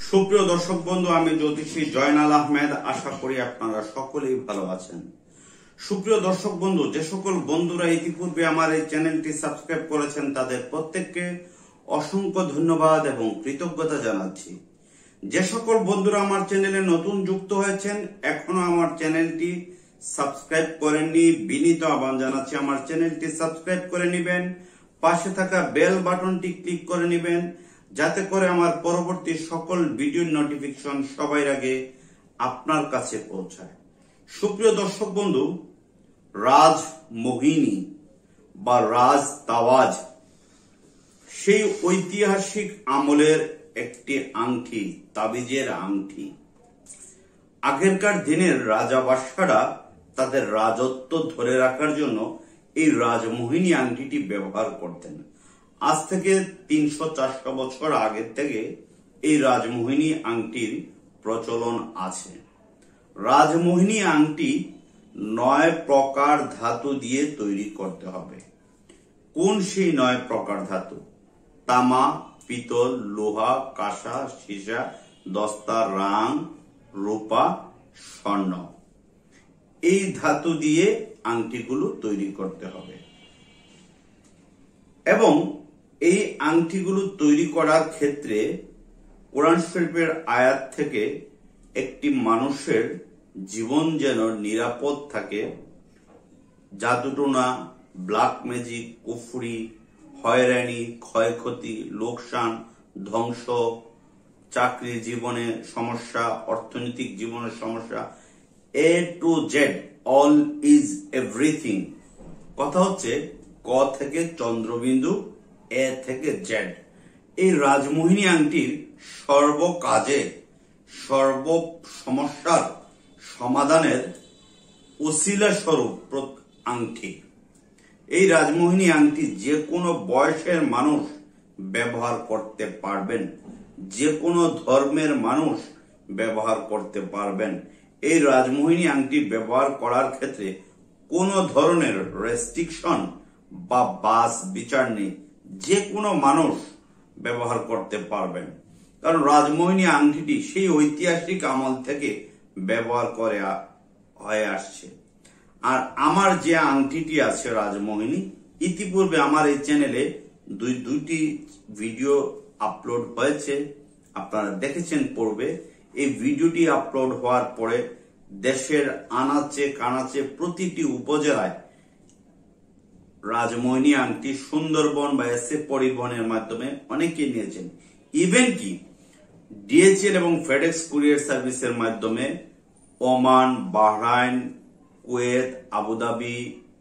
সুপ্রিয় দর্শক বন্ধু, আমি জ্যোতিষী জয়নাল আহমেদ। আশা করি আপনারা সকলেই ভালো আছেন। সুপ্রিয় দর্শক বন্ধু, যে সকল বন্ধুরা ইতিপূর্বে আমার এই চ্যানেলটি সাবস্ক্রাইব করেছেন তাদের প্রত্যেককে অসংখ্য ধন্যবাদ এবং কৃতজ্ঞতা জানাচ্ছি। যে সকল বন্ধুরা আমার চ্যানেলে নতুন যুক্ত হয়েছেন, এখনো আমার চ্যানেলটি সাবস্ক্রাইব করেননি, বিনীত আহ্বান জানাচ্ছি আমার চ্যানেলটি সাবস্ক্রাইব করে নেবেন। পাশে থাকা বেল বাটনটি ক্লিক করে নেবেন, যাতে করে আমার পরবর্তী সকল ভিডিওর নোটিফিকেশন সবার আগে আপনার কাছে পৌঁছায়। সুপ্রিয় দর্শক বন্ধু, রাজমোহিনী বা রাজ তাওয়াজ সেই ঐতিহাসিক আমলের একটি আংটি, তাবিজের আংটি। আগেরকার দিনের রাজা বাদশারা তাদের রাজত্ব ধরে রাখার জন্য এই রাজমোহিনী আংটিটি ব্যবহার করতেন। আজ থেকে 300-400 বছর আগের থেকে এই রাজমোহিনী আংটির প্রচলন আছে। রাজমোহিনী আংটি 9 প্রকার ধাতু দিয়ে তৈরি করতে হবে। কোন সেই 9 প্রকার ধাতু? তামা, পিতল, লোহা, কাঁসা, সীসা, দস্তা, রাং, রূপা, স্বর্ণ। এই ধাতু দিয়ে আংটিগুলো তৈরি করতে হবে এবং এই আংটিগুলো তৈরি করার ক্ষেত্রে কোরআন শরীফের আয়াত থেকে একটি মানুষের জীবন যেন নিরাপদ থাকে, জাদুটোনা, ব্ল্যাক ম্যাজিক, কুফরি, হয়রানি, ক্ষয়ক্ষতি, লোকসান, ধ্বংস, চাকরির জীবনে সমস্যা, অর্থনৈতিক জীবনের সমস্যা, A to Z, all is everything। কথা হচ্ছে ক থেকে চন্দ্রবিন্দু, এ থেকে জেড। এই রাজমোহিনী আংটির সর্বকাজে সর্ব সমস্যার সমাধানের ওসিলা স্বরূপ আংটি। এই রাজমোহিনী আংটি যে কোনো বয়সের মানুষ ব্যবহার করতে পারবেন, যে কোনো ধর্মের মানুষ ব্যবহার করতে পারবেন। এই রাজমোহিনী আংটি ব্যবহার করার ক্ষেত্রে কোনো ধরনের রেস্ট্রিকশন বা বাস বিচার নেই, যে কোনো মানুষ ব্যবহার করতে পারবেন। কারণ রাজমোহিনী আংটিটি সেই ঐতিহাসিক আমল থেকে ব্যবহার করে হয়ে আসছে। আর আমার যে আংটিটি আছে রাজমোহিনী, ইতিপূর্বে আমার এই চ্যানেলে দুইটি ভিডিও আপলোড হয়েছে, আপনারা দেখেছেন পূর্বে। এই ভিডিওটি আপলোড হওয়ার পরে দেশের আনাচে কানাচে প্রতিটি উপজেলায় রাজমোহিনী আংটি সুন্দরবন বা এসএ পরিবহনের মাধ্যমে অনেকে নিয়েছেন। ইভেন কি ডিএচএল এবং ফেডেক্স কুরিয়ার সার্ভিসের মাধ্যমে Oman, Bahrain, Kuwait, Abu Dhabi,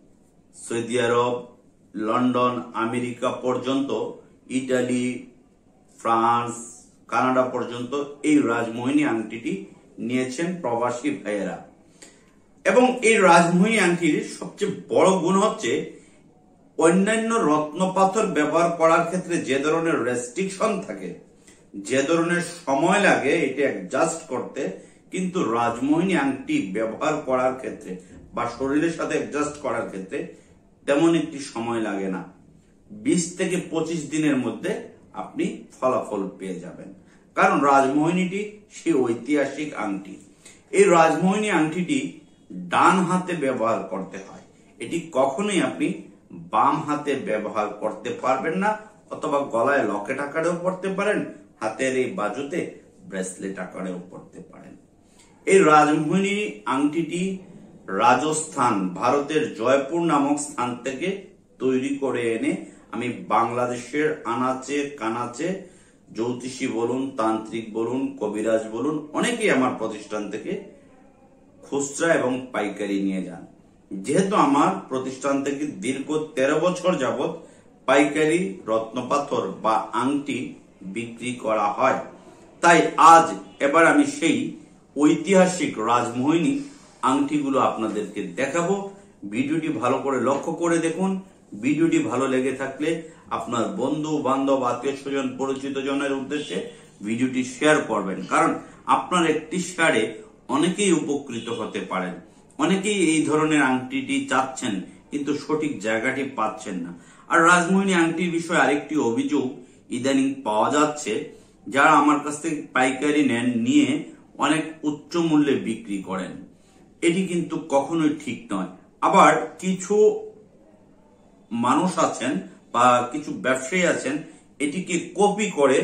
Saudi Arab, London, America পর্যন্ত, ইটালি, ফ্রান্স, কানাডা পর্যন্ত এই রাজমোহিনী আংটিটি নিয়েছেন প্রবাসী ভাইয়েরা। এবং এই রাজমোহিনী আংটির সবচেয়ে বড় গুণ হচ্ছে অন্যান্য রত্নপাথর ব্যবহার করার ক্ষেত্রে যে ধরনের রেস্ট্রিকশন থাকে, যে ধরনের সময় লাগে এটা অ্যাডজাস্ট করতে, কিন্তু রাজমোহিনী আংটি ব্যবহার করার ক্ষেত্রে বা শরীরের সাথে অ্যাডজাস্ট করার ক্ষেত্রে তেমন একটি সময় লাগে না। 20 থেকে 25 দিনের মধ্যে আপনি ফলাফল পেয়ে যাবেন। কারণ রাজমোহিনীটি সেই ঐতিহাসিক আংটি। এই রাজমোহিনী আংটিটি ডান হাতে ব্যবহার করতে হয়। এটি কখনোই আপনি বাম হাতে ব্যবহার করতে পারবেন না, অথবা গলায় লকেট আকারেও পড়তে পারেন, হাতের এই বাজুতে ব্রেসলেট আকারেও পড়তে পারেন। এই রাজমোহিনী আংটিটি রাজস্থান, ভারতের জয়পুর নামক স্থান থেকে তৈরি করে এনে আমি বাংলাদেশের আনাচে কানাচে জ্যোতিষী বলুন, তান্ত্রিক বলুন, কবিরাজ বলুন, অনেকেই আমার প্রতিষ্ঠান থেকে খুচরা এবং পাইকারি নিয়ে যান। যেহেতু আমার প্রতিষ্ঠান থেকে দীর্ঘ 13 বছর যাবত পাইকারি রত্নপাথর বা আংটি বিক্রি করা হয়, তাই এবার আমি সেই ঐতিহাসিক রাজমোহিনী আংটিগুলো আপনাদেরকে দেখাবো। ভিডিওটি ভালো করে লক্ষ্য করে দেখুন। ভিডিওটি ভালো লেগে থাকলে আপনার বন্ধু বান্ধব, আত্মীয় স্বজন, পরিচিত জনের উদ্দেশ্যে ভিডিওটি শেয়ার করবেন। কারণ আপনার একটি শেয়ারে অনেকেই উপকৃত হতে পারেন। অনেকেই এই ধরনের আংটিটি চাচ্ছেন কিন্তু সঠিক জায়গাটি পাচ্ছেন না। আর রাজমোহিনী আংটির বিষয়ে আরেকটি অভিযোগ ইদানিং পাওয়া যাচ্ছে যারা আমার কাছ থেকে পাইকারি নেন, নিয়ে অনেক উচ্চ মূল্যে বিক্রি করেন। এটি কিন্তু কখনোই ঠিক নয়। আবার কিছু মানুষ আছেন বা কিছু ব্যবসায়ী আছেন, এটিকে কপি করে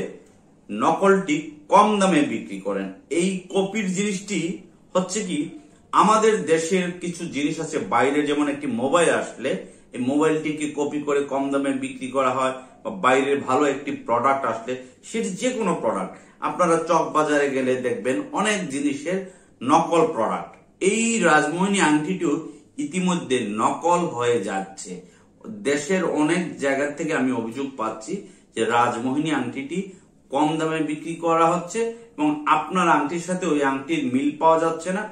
নকলটি কম দামে বিক্রি করেন। এই কপির জিনিসটি হচ্ছে কি, আমাদের দেশের কিছু জিনিস আছে বাইরে, যেমন একটি মোবাইল আসলে এই মোবাইলটিকে কপি করে কম দামে বিক্রি করা হয়, বা বাইরের ভালো একটি প্রোডাক্ট আসলে, সেটি যে কোনো প্রোডাক্ট আপনারা চক বাজারে গেলে দেখবেন অনেক জিনিসের নকল প্রোডাক্ট। এই রাজমোহিনী আংটিটিও ইতিমধ্যে নকল হয়ে যাচ্ছে। দেশের অনেক জায়গা থেকে আমি অভিযোগ পাচ্ছি যে রাজমোহিনী আংটিটি কম দামে বিক্রি করা হচ্ছে এবং আপনার আংটির সাথে ওই আংটির মিল পাওয়া যাচ্ছে না,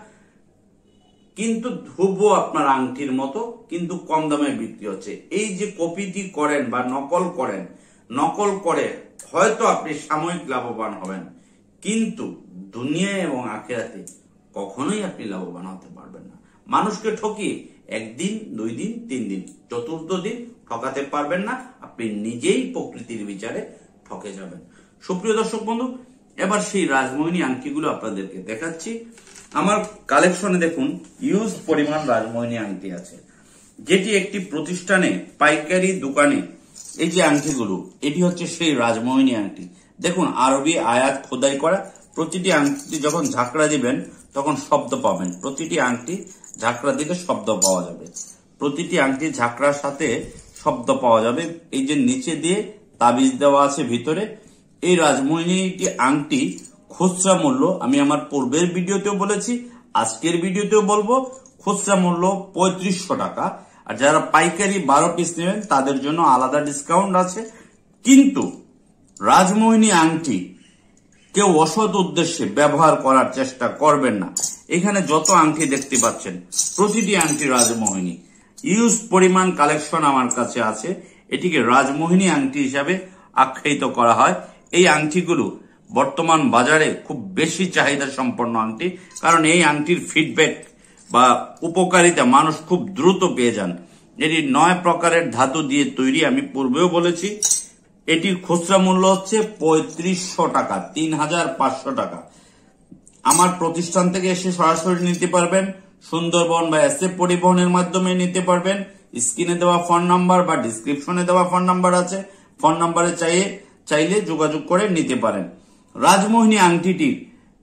কিন্তু হুবহু আপনার আংটির মতো কিন্তু কম দামে বিক্রি হচ্ছে। এই যে কপিটি করেন বা নকল করেন, নকল করে হয়তো আপনি সাময়িক লাভবান হবেন, কিন্তু দুনিয়া এবং আখিরাতে কখনোই আপনি লাভবান হতে পারবেন না। মানুষকে ঠকিয়ে একদিন, 2 দিন, 3 দিন, চতুর্থ দিন ঠকাতে পারবেন না। আপনি নিজেই প্রকৃতির বিচারে ঠকে যাবেন। সুপ্রিয় দর্শক বন্ধু, এবার সেই রাজমোহিনী আংটিগুলো আপনাদেরকে দেখাচ্ছি। আমার কালেকশনে দেখুন ইউজ পরিমাণ রাজমোহিনী আংটি আছে, যেটি একটি প্রতিষ্ঠানে পাইকারি দোকানে এই যে আংটিগুলো, এটি হচ্ছে সেই রাজমোহিনী আংটি। দেখুন আরবি আয়াত খোদাই করা। প্রতিটি আংটি যখন ঝাঁকড়া দিবেন তখন শব্দ পাবেন। প্রতিটি আংটি ঝাঁকড়া দিলে শব্দ পাওয়া যাবে। প্রতিটি আংটি ঝাঁকড়ার সাথে শব্দ পাওয়া যাবে। এই যে নিচে দিয়ে তাবিজ দেওয়া আছে ভিতরে। এই রাজমোহিনীটি আংটি খুচরা মূল্য, আমি আমার পূর্বের ভিডিওতেও বলেছি, আজকের ভিডিওতেও বলবো, খুচরা মূল্য 3500 টাকা। আর যারা পাইকারি 12 পিস নেবেন তাদের জন্য আলাদা ডিসকাউন্ট আছে। কিন্তু রাজমোহিনী আংটি কেউ অসৎ উদ্দেশ্যে ব্যবহার করার চেষ্টা করবেন না। এখানে যত আংটি দেখতে পাচ্ছেন প্রতিটি আংটি রাজমোহিনী। ইউজ পরিমাণ কালেকশন আমার কাছে আছে। এটিকে রাজমোহিনী আংটি হিসাবে আখ্যায়িত করা হয়। এই আংটিগুলো বর্তমান বাজারে খুব বেশি চাহিদা সম্পন্ন আংটি, কারণ এই আংটির ফিডব্যাক বা উপকারিতা মানুষ খুব দ্রুত পেয়ে যান। এটি 9 প্রকারের ধাতু দিয়ে তৈরি, আমি পূর্বেও বলেছি। এটির খুচরা মূল্য হচ্ছে 3500 টাকা, 3500 টাকা। আমার প্রতিষ্ঠান থেকে এসে সরাসরি নিতে পারবেন, সুন্দরবন বা এসএফ পরিবহনের মাধ্যমে নিতে পারবেন। স্ক্রিনে দেওয়া ফোন নাম্বার বা ডিসক্রিপশনে দেওয়া ফোন নাম্বার আছে, ফোন নাম্বারে চাইলে যোগাযোগ করে নিতে পারেন। রাজমোহিনী আংটিটির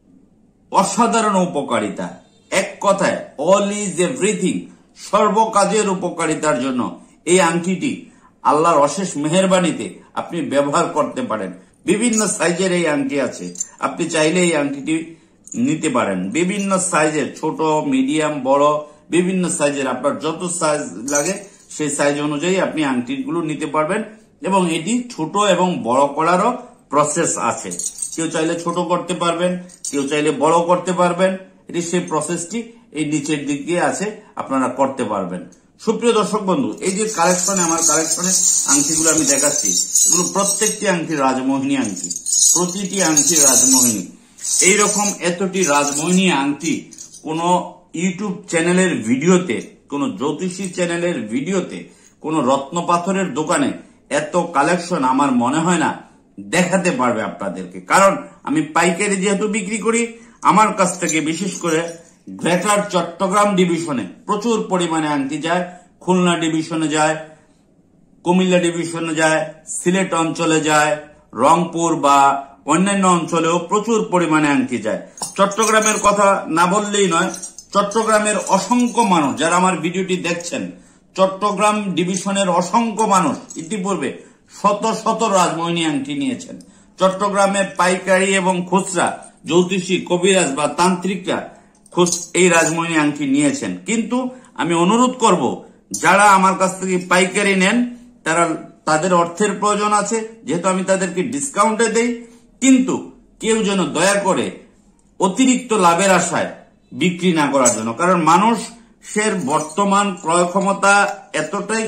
অসাধারণ উপকারিতা, এক কথায় অল ইজ এভরিথিং, সর্বকাজের উপকারিতার জন্য এই আংটিটি আল্লাহর অশেষ মেহেরবানিতে আপনি ব্যবহার করতে পারেন। বিভিন্ন সাইজের এই আংটি আছে, আপনি চাইলে এই আংটিটি নিতে পারেন। বিভিন্ন সাইজের, ছোট, মিডিয়াম, বড়, বিভিন্ন সাইজের, আপনার যত সাইজ লাগে সেই সাইজ অনুযায়ী আপনি আংটিগুলো নিতে পারবেন। এবং এটি ছোট এবং বড় করারও প্রসেস আছে। কেউ চাইলে ছোট করতে পারবেন, কেউ চাইলে বড় করতে পারবেন। এটি সেই প্রসেসটি এই নিচের দিকে আছে, আপনারা করতে পারবেন। সুপ্রিয় দর্শক বন্ধু, এই যে আমার কালেকশনে আংটিগুলো আমি দেখাচ্ছি, এগুলো প্রত্যেকটি আংটি রাজমোহিনী আংটি, প্রতিটি আংটি রাজমোহিনী। এইরকম এতটি রাজমোহিনী আংটি কোন ইউটিউব চ্যানেলের ভিডিওতে, কোন জ্যোতিষী চ্যানেলের ভিডিওতে, কোন রত্ন পাথরের দোকানে এত কালেকশন আমার মনে হয় না দেখাতে পারবে আপনাদেরকে। কারণ আমি পাইকারি যেহেতু বিক্রি করি, আমার কাছ থেকে বিশেষ করে গ্রেটার চট্টগ্রাম ডিভিশনে প্রচুর পরিমাণে আংটি যায়, খুলনা ডিভিশনে যায়, কুমিল্লা ডিভিশনে যায়, সিলেট অঞ্চলে যায়, রংপুর বা অন্যান্য অঞ্চলেও প্রচুর পরিমাণে আংটি যায়। চট্টগ্রামের কথা না বললেই নয়, চট্টগ্রামের অসংখ্য মানুষ যারা আমার ভিডিওটি দেখছেন, চট্টগ্রাম ডিভিশনের অসংখ্য মানুষ ইতিপূর্বে শত শত রাজমোহিনী আংটি নিয়েছেন। চট্টগ্রামের পাইকারি এবং খুচরা জ্যোতিষী, কবিরাজ বা তান্ত্রিকরা এই রাজমোহিনী আংটি নিয়েছেন। কিন্তু আমি অনুরোধ করব, যারা আমার কাছ থেকে পাইকারি নেন তাদের অর্থের প্রয়োজন আছে, যেহেতু আমি তাদেরকে ডিসকাউন্টে দেই, কিন্তু কেউ যেন দয়া করে অতিরিক্ত লাভের আশায় বিক্রি না করার জন্য। কারণ মানুষের বর্তমান ক্রয় ক্ষমতা এতটাই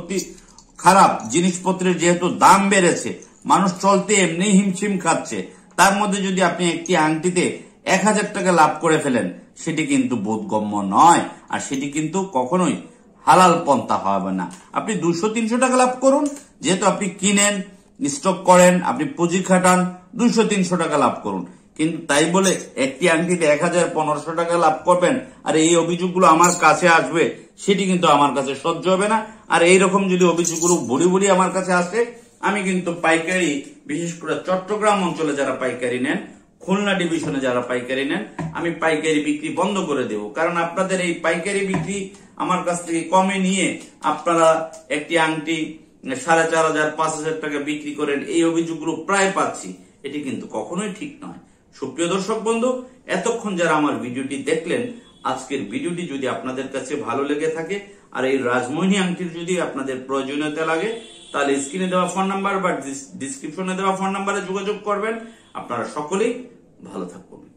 খারাপ, জিনিসপত্রের যেহেতু দাম বেড়েছে, মানুষ চলতে এমনি হিমশিম খাচ্ছে। তার মধ্যে যদি আপনি একটি আংটিতে 1000 টাকা লাভ করে ফেলেন, সেটি কিন্তু বোধগম্য নয়, আর সেটি কিন্তু কখনোই হালাল পন্থা হবে না। আপনি 200-300 টাকা লাভ করুন, যেহেতু আপনি কিনেন, স্টক করেন, আপনি পুঁজি খাটান, 200-300 টাকা লাভ করুন। কিন্তু তাই বলে একটি আংটিতে 1000-1500 টাকা লাভ করবেন আর এই অভিযোগগুলো আমার কাছে আসবে, সেটি কিন্তু আমার কাছে সহ্য হবে না। আর এইরকম যদি অভিযোগগুলো ভুড়ি ভুড়ি আমার কাছে আসে, আমি কিন্তু পাইকারি, বিশেষ করে চট্টগ্রাম অঞ্চলে যারা পাইকারি নেন, খুলনা ডিভিশনে যারা পাইকারি নেন, আমি পাইকারি বিক্রি বন্ধ করে দেব। কারণ আপনাদের এই পাইকারি বিক্রি আমার কাছ থেকে কমে নিয়ে আপনারা একটি আংটি 4500-5000 টাকা বিক্রি করেন, এই অভিযোগগুলো প্রায় পাচ্ছি। এটি কিন্তু কখনোই ঠিক নয়। সুপ্রিয় দর্শক বন্ধু, এতক্ষণ যারা আমার ভিডিওটি দেখলেন, আজকের ভিডিওটি যদি আপনাদের কাছে ভালো লেগে থাকে আর এই রাজমোহিনী আংটির যদি আপনাদের প্রয়োজনীয়তা লাগে, তাহলে স্ক্রিনে দেওয়া ফোন নাম্বার বা ডিসক্রিপশনে দেওয়া ফোন নাম্বারে যোগাযোগ করবেন। আপনারা সকলেই ভালো থাকুন।